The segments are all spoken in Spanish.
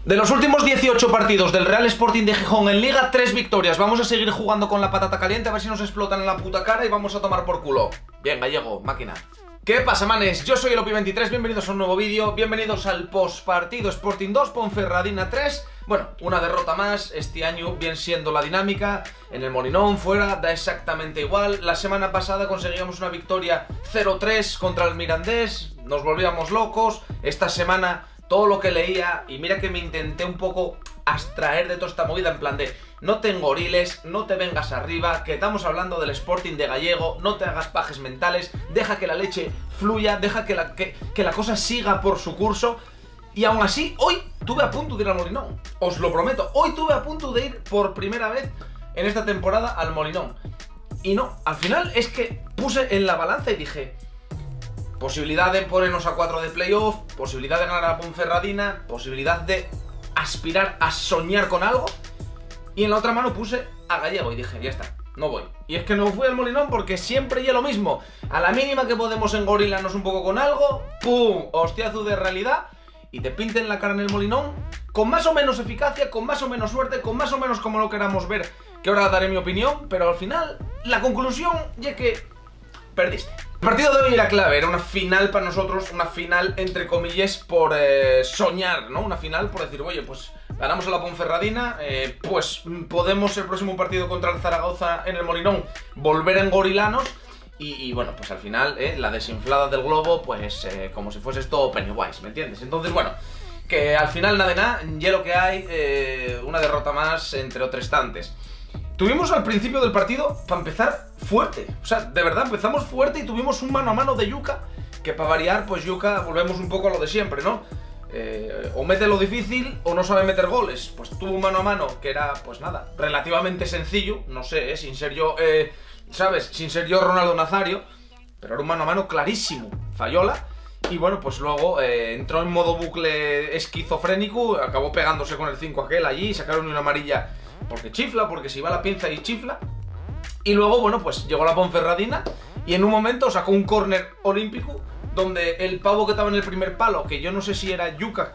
De los últimos 18 partidos del Real Sporting de Gijón en Liga, 3 victorias. Vamos a seguir jugando con la patata caliente, a ver si nos explotan en la puta cara y vamos a tomar por culo. Bien, Gallego, máquina. ¿Qué pasa, manes? Yo soy el Opi23, bienvenidos a un nuevo vídeo, bienvenidos al postpartido Sporting 2, Ponferradina 3. Bueno, una derrota más, este año bien siendo la dinámica, en el Molinón, fuera, da exactamente igual. La semana pasada conseguíamos una victoria 0-3 contra el Mirandés, nos volvíamos locos. Esta semana todo lo que leía, y mira que me intenté un poco abstraer de toda esta movida en plan de no te engoriles, no te vengas arriba, que estamos hablando del Sporting de Gallego, no te hagas pajes mentales, deja que la leche fluya, deja que la cosa siga por su curso. Y aún así, hoy tuve a punto de ir al Molinón, os lo prometo, hoy tuve a punto de ir por primera vez en esta temporada al Molinón. Y no, al final es que puse en la balanza y dije, posibilidad de ponernos a 4 de playoff, posibilidad de ganar a la Ponferradina, posibilidad de aspirar a soñar con algo. Y en la otra mano puse a Gallego y dije, ya está, no voy. Y es que no fui al Molinón porque siempre ya lo mismo. A la mínima que podemos engorilarnos un poco con algo, ¡pum! Hostiazo de realidad. Y te pinten la cara en el Molinón, con más o menos eficacia, con más o menos suerte, con más o menos como lo queramos ver, que ahora daré mi opinión, pero al final, la conclusión ya que perdiste. El partido de hoy era clave, era una final para nosotros, una final entre comillas por soñar, ¿no? Una final por decir, oye, pues ganamos a la Ponferradina, pues podemos el próximo partido contra el Zaragoza en el Molinón volver a engorilarnos. Y bueno, pues al final, la desinflada del globo, pues como si fuese esto Pennywise, ¿me entiendes? Entonces, bueno, que al final nada de nada, ya lo que hay, una derrota más entre otras tantas. Tuvimos al principio del partido, para empezar, fuerte. O sea, de verdad, empezamos fuerte y tuvimos un mano a mano de Yuka, que para variar, pues Yuka, volvemos un poco a lo de siempre, ¿no? O mete lo difícil o no sabe meter goles. Pues tuvo un mano a mano que era, pues nada, relativamente sencillo, no sé, sin ser yo... ¿sabes? Sin ser yo Ronaldo Nazario, pero era un mano a mano clarísimo, Fallola. Y bueno, pues luego entró en modo bucle esquizofrénico, acabó pegándose con el 5 aquel allí, sacaron una amarilla porque chifla, porque se iba la pinza y chifla. Y luego, bueno, pues llegó la Ponferradina y en un momento sacó un córner olímpico donde el pavo que estaba en el primer palo, que yo no sé si era Yuka...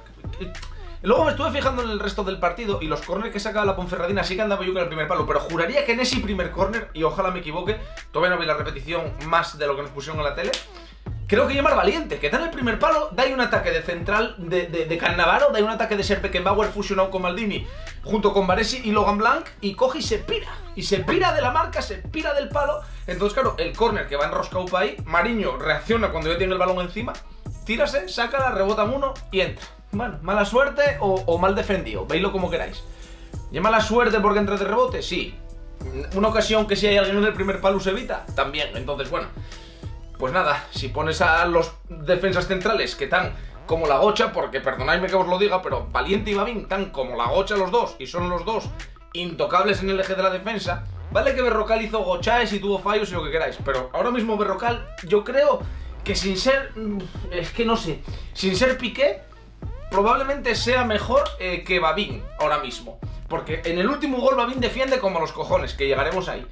Luego me estuve fijando en el resto del partido y los córneres que sacaba la Ponferradina sí que andaba Yuka en el primer palo, pero juraría que en ese primer córner, y ojalá me equivoque, todavía no vi la repetición más de lo que nos pusieron en la tele, creo que Mar Valiente, que está en el primer palo, da ahí un ataque de central de Cannavaro, da ahí un ataque de Serpeckenbauer fusionado con Maldini, junto con Baresi y Logan Blanc, y coge y se pira de la marca, se pira del palo. Entonces claro, el córner que va enroscado para ahí, Mariño reacciona cuando ya tiene el balón encima, tírase, sácala, rebota uno y entra. Bueno, mala suerte o mal defendido, veislo como queráis. ¿Y mala suerte porque entra de rebote? Sí. Una ocasión que si hay alguien en el primer palo se evita, también. Entonces, bueno, pues nada, si pones a los defensas centrales que están como la gocha, porque perdonadme que os lo diga, pero Valiente y Babín están como la gocha los dos, y son los dos intocables en el eje de la defensa. Vale que Berrocal hizo gochaes y tuvo fallos y lo que queráis, pero ahora mismo Berrocal, yo creo que sin ser, es que no sé, sin ser Piqué, probablemente sea mejor que Babín ahora mismo. Porque en el último gol Babín defiende como los cojones, que llegaremos ahí.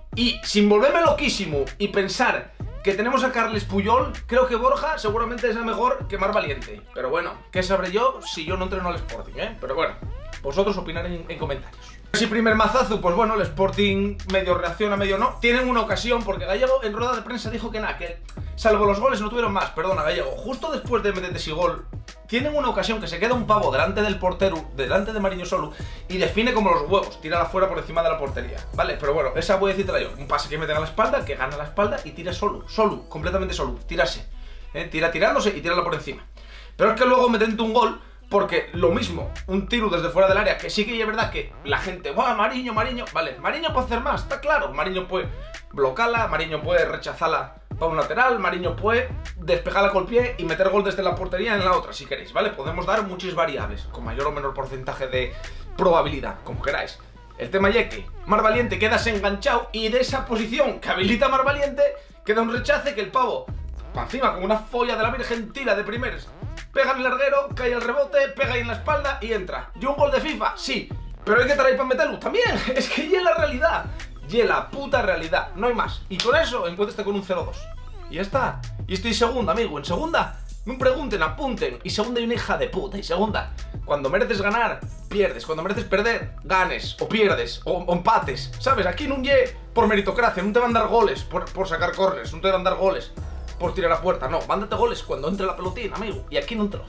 Y sin volverme loquísimo y pensar que tenemos a Carles Puyol, creo que Borja seguramente sea mejor que Mar Valiente. Pero bueno, ¿qué sabré yo si yo no entreno al Sporting, Pero bueno, vosotros opinaré en comentarios. Si primer mazazo, pues bueno, el Sporting medio reacciona, medio no. Tienen una ocasión, porque Gallego en rueda de prensa dijo que nada, que salvo los goles no tuvieron más. Perdona, Gallego, justo después de meter ese gol, tienen una ocasión que se queda un pavo delante del portero, delante de Mariño solo, y define como los huevos, tira fuera por encima de la portería. Vale, pero bueno, esa voy a decírtela yo. Un pase que meten a la espalda, que gana la espalda y tira solo, completamente solo, tirarse. Tira tirándose y tírala por encima. Pero es que luego meten un gol, porque lo mismo, un tiro desde fuera del área, que sí que es verdad que la gente, ¡buah, Mariño! Vale, Mariño puede hacer más, está claro. Mariño puede blocarla, Mariño puede rechazarla para un lateral, Mariño puede despejarla con el pie y meter gol desde la portería en la otra, si queréis, ¿vale? Podemos dar muchas variables, con mayor o menor porcentaje de probabilidad, como queráis. El tema es que Mar Valiente quedas enganchado y de esa posición que habilita Mar Valiente queda un rechace que el pavo, para encima, como una folla de la Virgen, tira de primeros, pega en el larguero, cae el rebote, pega ahí en la espalda y entra. ¿Y un gol de FIFA? Sí, pero hay que traer para meterlo también. Es que ya es la realidad, ya la puta realidad, no hay más. Y con eso encuéntrate con un 0-2 y ya está. Y estoy segunda, amigo, en segunda No pregunten, apunten. Y segunda, hay una hija de puta. Y segunda, cuando mereces ganar, pierdes. Cuando mereces perder, ganes. O pierdes, o empates. ¿Sabes? Aquí no lle por meritocracia. No te van a dar goles por sacar corners. No te van a dar goles por tirar a puerta. No, mándate goles cuando entre la pelotín, amigo. Y aquí no entró.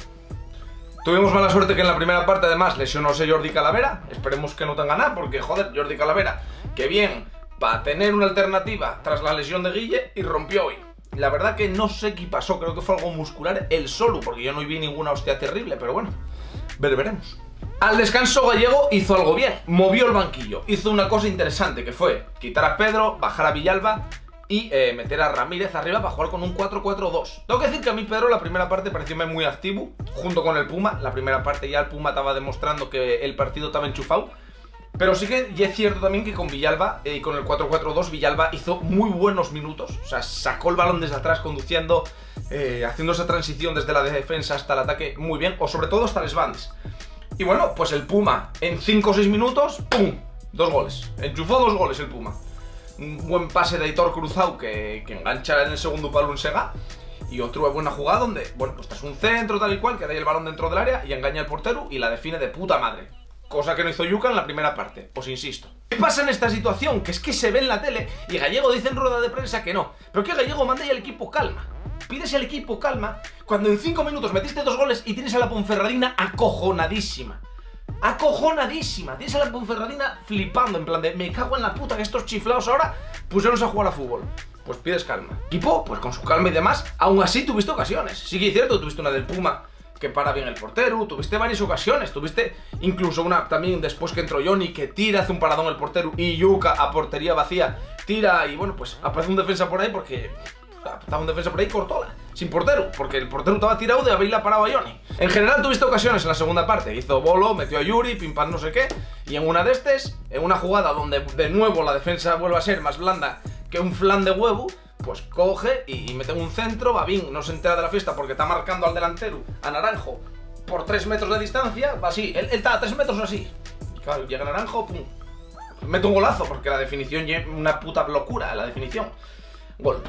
Tuvimos mala suerte que en la primera parte además lesionóse Jordi Calavera. Esperemos que no tenga nada, porque joder, Jordi Calavera, que bien, para tener una alternativa tras la lesión de Guille, y rompió hoy. La verdad que no sé qué pasó, creo que fue algo muscular él solo, porque yo no vi ninguna hostia terrible, pero bueno, veremos. Al descanso Gallego hizo algo bien, movió el banquillo, hizo una cosa interesante que fue quitar a Pedro, bajar a Villalba y meter a Ramírez arriba para jugar con un 4-4-2. Tengo que decir que a mí Pedro la primera parte parecióme muy activo, junto con el Puma. La primera parte ya el Puma estaba demostrando que el partido estaba enchufado. Pero sí que y es cierto también que con Villalba y con el 4-4-2 Villalba hizo muy buenos minutos. O sea, sacó el balón desde atrás conduciendo, haciendo esa transición desde la defensa hasta el ataque muy bien, o sobre todo hasta los bandes. Y bueno, pues el Puma en 5 o 6 minutos, ¡pum! 2 goles. Enchufó 2 goles el Puma. Un buen pase de Aitor Cruzado que engancha en el segundo palo en Sega. Y otra buena jugada donde, bueno, pues es un centro tal y cual, que da el balón dentro del área y engaña al portero y la define de puta madre. Cosa que no hizo Yuka en la primera parte, os insisto. ¿Qué pasa en esta situación? Que es que se ve en la tele y Gallego dice en rueda de prensa que no. Pero que Gallego manda ya al equipo calma. Pides al equipo calma cuando en 5 minutos metiste 2 goles y tienes a la Ponferradina acojonadísima. Acojonadísima. Tienes a la Ponferradina flipando, en plan de me cago en la puta que estos chiflados ahora pusieron a jugar a fútbol. Pues pides calma. Equipo, pues con su calma y demás, aún así tuviste ocasiones. Sí que es cierto, tuviste una del Puma que para bien el portero, tuviste varias ocasiones, tuviste incluso una también después que entró Johnny, que tira, hace un paradón el portero y Yuka a portería vacía tira y bueno, pues aparece un defensa por ahí porque estaba un defensa por ahí cortola, sin portero, porque el portero estaba tirado de haberla parado a Johnny. En general tuviste ocasiones en la segunda parte, hizo bolo, metió a Yuri, pim pam no sé qué, y en una de estas, en una jugada donde de nuevo la defensa vuelve a ser más blanda que un flan de huevo, pues coge y mete un centro, Babín no se entera de la fiesta porque está marcando al delantero, a Naranjo, por 3 metros de distancia, va así, él está a 3 metros así, y claro, llega Naranjo, pum, mete un golazo, porque la definición es una puta locura, la definición, gol.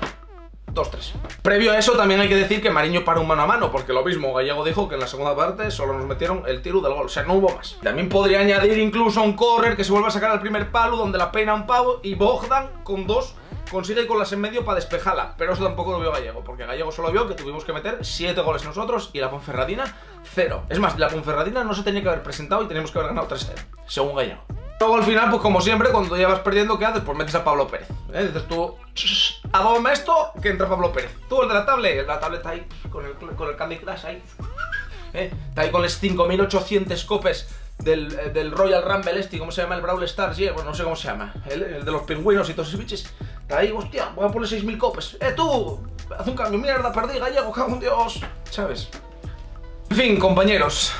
2-3. Previo a eso también hay que decir que Mariño para un mano a mano, porque lo mismo Gallego dijo que en la segunda parte solo nos metieron el tiro del gol, o sea, no hubo más. También podría añadir incluso un córner que se vuelve a sacar al primer palo, donde la peina un pavo y Bogdan con 2 consigue con las en medio para despejarla, pero eso tampoco lo vio Gallego, porque Gallego solo vio que tuvimos que meter 7 goles nosotros y la Ponferradina 0. Es más, la Ponferradina no se tenía que haber presentado y teníamos que haber ganado 3-0, según Gallego. Luego al final, pues como siempre, cuando ya vas perdiendo, ¿qué haces? Pues metes a Pablo Pérez. Dices tú, adóbame esto, que entra Pablo Pérez. Tú el de la tablet está ahí, con el Candy Crush ahí. Está ahí con los 5800 copes del Royal Rumble ¿cómo se llama? El Brawl Stars, pues no sé cómo se llama. El de los pingüinos y todos esos biches. Está ahí, hostia, voy a poner 6000 copes. Tú, haz un cambio, mierda, perdí, Gallego, cago en Dios. ¿Sabes? En fin, compañeros,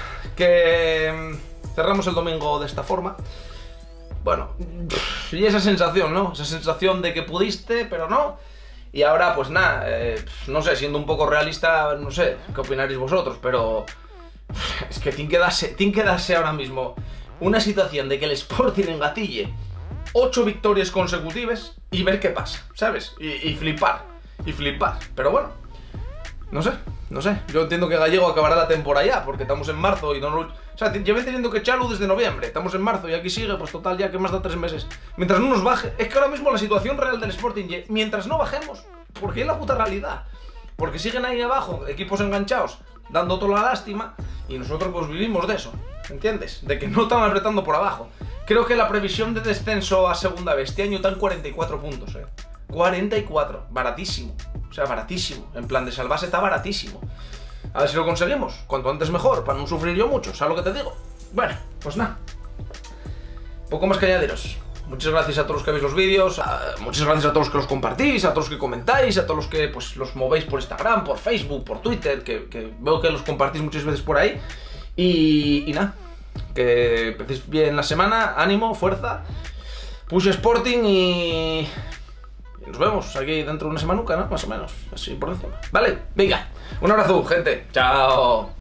que cerramos el domingo de esta forma. Bueno, y esa sensación, ¿no? Esa sensación de que pudiste, pero no. Y ahora, pues nada, no sé, siendo un poco realista, no sé qué opinaréis vosotros, pero es que tiene que darse ahora mismo una situación de que el Sporting engatille 8 victorias consecutivas y ver qué pasa, ¿sabes? Y flipar, pero bueno, no sé. Yo entiendo que Gallego acabará la temporada ya, porque estamos en marzo y no lo... O sea, lleven teniendo que echarlo desde noviembre, estamos en marzo y aquí sigue, pues total ya que más da 3 meses. Mientras no nos baje, es que ahora mismo la situación real del Sporting, mientras no bajemos, porque es la puta realidad. Porque siguen ahí abajo, equipos enganchados, dando toda la lástima, y nosotros pues vivimos de eso, ¿entiendes? De que no están apretando por abajo. Creo que la previsión de descenso a segunda vez este año está en 44 puntos, 44, baratísimo. O sea, baratísimo, en plan de salvarse está baratísimo. A ver si lo conseguimos, cuanto antes mejor, para no sufrir yo mucho, ¿sabes lo que te digo? Bueno, pues nada, poco más que añadiros. Muchas gracias a todos los que veis los vídeos, muchas gracias a todos los que los compartís, a todos los que comentáis, a todos los que pues los movéis por Instagram, por Facebook, por Twitter, que veo que los compartís muchas veces por ahí. Y nada, que empecéis bien la semana, ánimo, fuerza, push Sporting y nos vemos aquí dentro de una semanuca, ¿no? Más o menos, así por encima. Vale, venga, un abrazo, gente, chao.